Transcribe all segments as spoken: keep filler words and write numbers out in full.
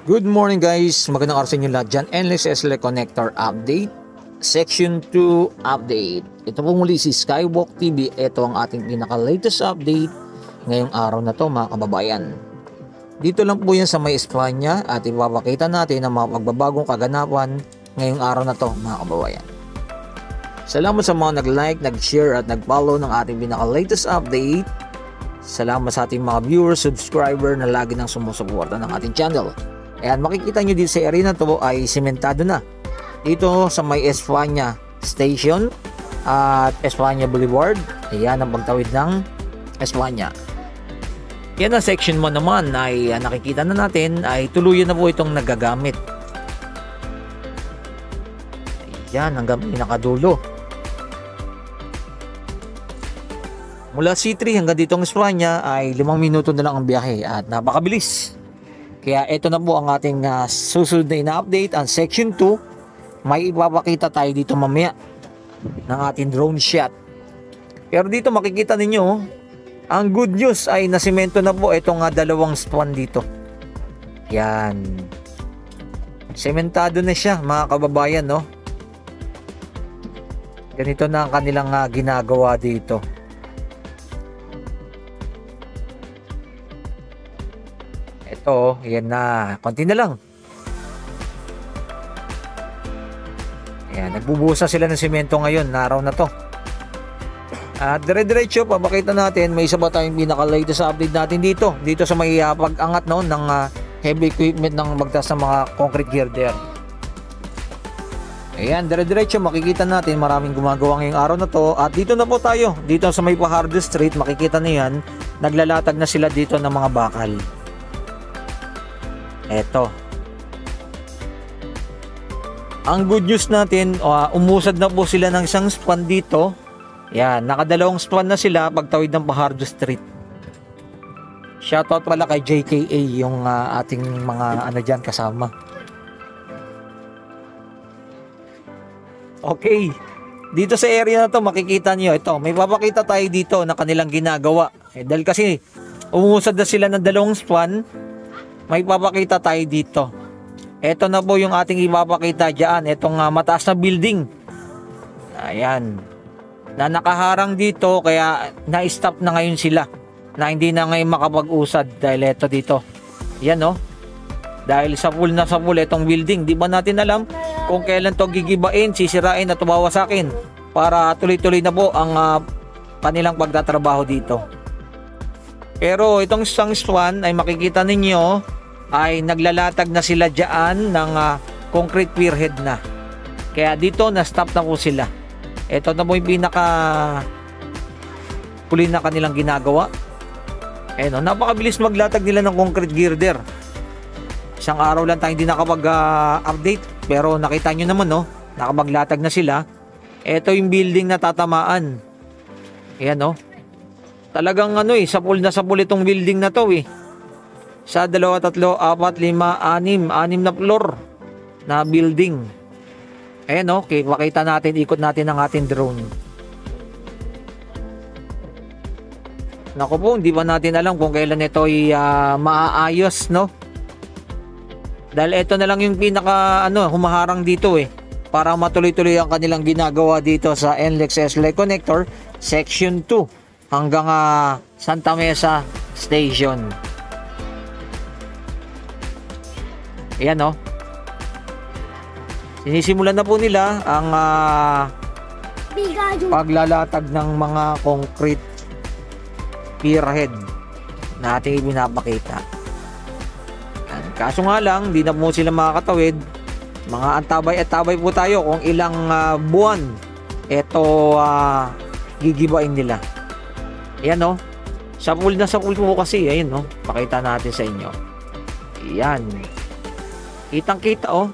Good morning guys, magandang araw sa inyo lahat dyan. N L E X-Segment Connector Update Section two Update. Ito po muli si Skywalk T V. Ito ang ating pinaka-latest update ngayong araw na to mga kababayan. Dito lang po yan sa may España at ipapakita natin ang mga pagbabagong kaganapan ngayong araw na to mga kababayan. Salamat sa mga nag-like, nag-share at nag-follow ng ating pinaka-latest update. Salamat sa ating mga viewers, subscriber na lagi nang sumusuporta ng ating channel. Ayan, makikita nyo dito sa area na to ay simentado na. Dito sa may España Station at España Boulevard. Ayan ang pagtawid ng España. Yan ang section mo naman ay uh, nakikita na natin ay tuluyan na po itong nagagamit. Ayan hanggang pinakadulo. Mula C three hanggang ditong España ay limang minuto na lang ang biyahe at napakabilis. Kaya ito na po ang ating uh, susunod na ina-update, ang section two. May ipapakita tayo dito mamaya ng ating drone shot. Pero dito makikita ninyo, ang good news ay nasimento na po itong uh, dalawang span dito. Yan. Sementado na siya mga kababayan, no? Ganito na ang kanilang uh, ginagawa dito. Ito, yan na. Konti na lang. Ayan, nagbubusa sila ng simento ngayon, na araw na to. At dire-diretso, papakita natin, may isa pa tayong pinaka-latest update natin dito. Dito sa may uh, pag-angat no, ng uh, heavy equipment ng magtas ng mga concrete girder. Ayan, dire-diretso, makikita natin maraming gumagawa ngayong araw na to. At dito na po tayo, dito sa may Pahardo Street, makikita niyan, naglalatag na sila dito ng mga bakal. Eto. Ang good news natin, uh, umusad na po sila ng isang span dito. Yan, nakadalawang span na sila pagtawid ng Pahardo Street. Shoutout pala kay J K A, yung uh, ating mga ano dyan kasama. Okay. Dito sa area na to, makikita nyo, ito, may papakita tayo dito na kanilang ginagawa. Eh, dahil kasi, umusad na sila ng dalawang span, may papakita tayo dito. Ito na po yung ating ipapakita dyan. Itong uh, mataas na building. Ayan. Na nakaharang dito kaya na-stop na ngayon sila. Na hindi na ngayon makapag-usad dahil ito dito. Yan no. Dahil sa full na sa full itong building. Di ba natin alam kung kailan to gigibain, sisirain at tumawasakin para tuloy-tuloy na po ang uh, kanilang pagtatrabaho dito. Pero itong isang swan ay makikita ninyo ay naglalatag na sila dyan ng uh, concrete pierhead na. Kaya dito na-stop na po sila. Ito na po yung pinaka huli na kanilang ginagawa. Eh no, napakabilis maglatag nila ng concrete girder. Isang araw lang tayo hindi nakapag-update. Uh, pero nakita nyo naman no, nakapaglatag na sila. Ito yung building na tatamaan. Ayan no. Talagang ano eh, sapul na sapul itong building na to eh. Sa dalawa, tatlo, apat, lima, anim, anim na floor na building. Ayan okay, makita natin, ikot natin ang ating drone. Naku po, hindi pa natin alam kung kailan ito ay uh, maaayos, no? Dahil ito na lang yung pinaka, ano, humaharang dito eh. Para matuloy-tuloy ang kanilang ginagawa dito sa N L E X-Segment Connector Section two. Hanggang uh, Santa Mesa Station. Ayan no. Sinisimulan na po nila ang uh, paglalatag ng mga concrete pierhead na ating ibinapakita. Kaso nga lang, di na po sila makakatawid. Mga antabay at tabay po tayo kung ilang uh, buwan ito uh, gigibain nila. Ayan no. Sa pool na sa pool po kasi. Ayan no. Pakita natin sa inyo. Ayan. Kitang kita oh.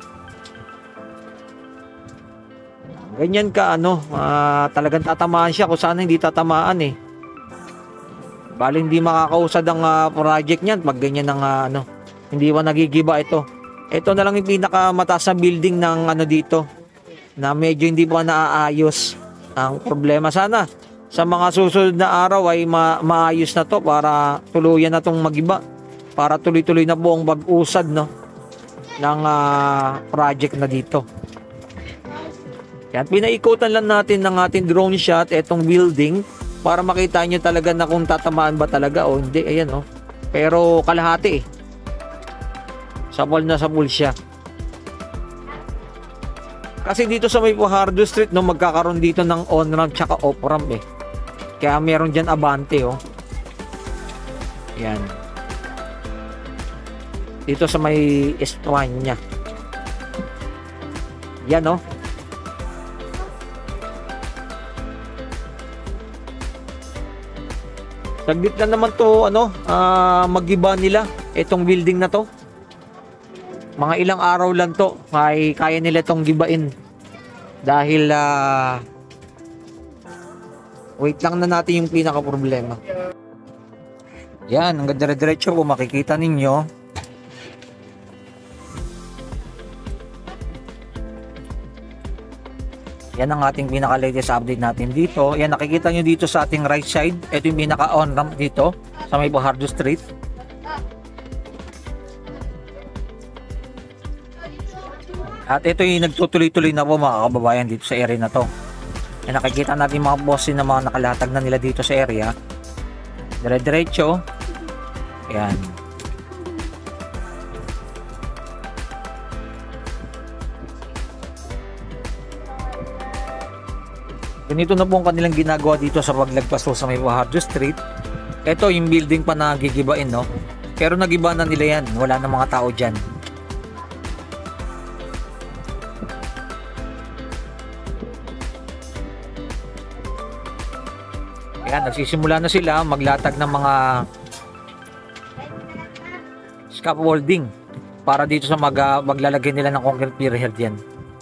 Ganyan ka ano. Uh, talagang tatamaan siya kung sana hindi tatamaan eh. Bali hindi makakausad ang uh, project niyan pag ganyan ng uh, ano. Hindi ba nagigiba ito. Ito na lang yung pinakamataas na building ng ano dito. Na medyo hindi pa naaayos. Ang problema sana sa mga susunod na araw ay ma maayos na to para tuluyan na tong magiba. Para tuloy-tuloy na buong pag-usad, no? ng uh, project na dito. Yan, pinaikutan lang natin ng ating drone shot etong building para makita nyo talaga na kung tatamaan ba talaga o hindi. Ayan, oh. Pero kalahati eh. Sapol na sapol siya. Kasi dito sa may Pujardo Street, no, magkakaroon dito ng on-ramp tsaka off-ramp eh. Kaya meron dyan abante, oh. Yan. Dito sa may España. Yan, oh. Saglit na naman to, ano, uh, mag-iba nila itong building na to. Mga ilang araw lang to, ay kaya nila itong gibain. Dahil, uh, wait lang na natin yung pinaka-problema. Yan, hanggang dire-diretso kung makikita ninyo. Yan ang ating pinaka-latest update natin dito. Yan, nakikita nyo dito sa ating right side. Ito yung pinaka-on-ramp dito sa may Pujardo Street. At ito yung nagtutuloy-tuloy na po mga kababayan dito sa area na to. Yan, nakikita natin mga bossin na mga nakalatag na nila dito sa area. Dire-diretso. Yan. Ganito na po ang kanilang ginagawa dito sa paglagpas sa may Pujardo Street. Ito yung building pa na gigibain, no? Pero nagiba na nila yan. Wala na mga tao dyan. Ayan, nagsisimula na sila maglatag ng mga scaffolding para dito sa mag, uh, maglalagay nila ng concrete pier yan.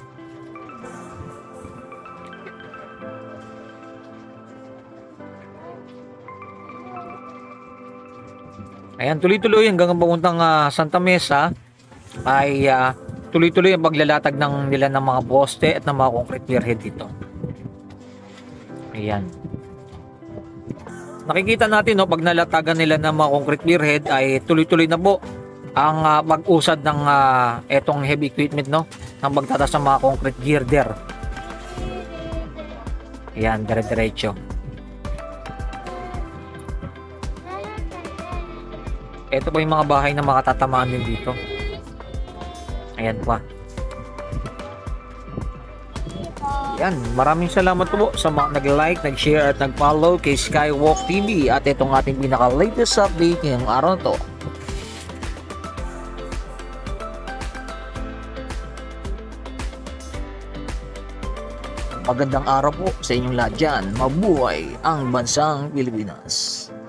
Ayan, tuloy-tuloy hanggang papuntang uh, Santa Mesa ay uh, tuloy-tuloy ang paglalatag ng nila ng mga poste at ng mga concrete pierhead dito. Ayan. Nakikita natin, no, pag nalatagan nila ng mga concrete pierhead ay tuloy-tuloy na po ang uh, pag-usad ng uh, etong heavy equipment, no, ng pagtatas ng mga concrete girder. Ayan, dire-diretso. Ito pa yung mga bahay na makatatamaan din dito. Ayan pa. Yan, maraming salamat po sa mga nag-like, nag-share at nag-follow kay Skywalk T V at itong ating pinaka-latest update ngayong araw to. Magandang araw po sa inyong lahat dyan. Mabuhay ang bansang Pilipinas.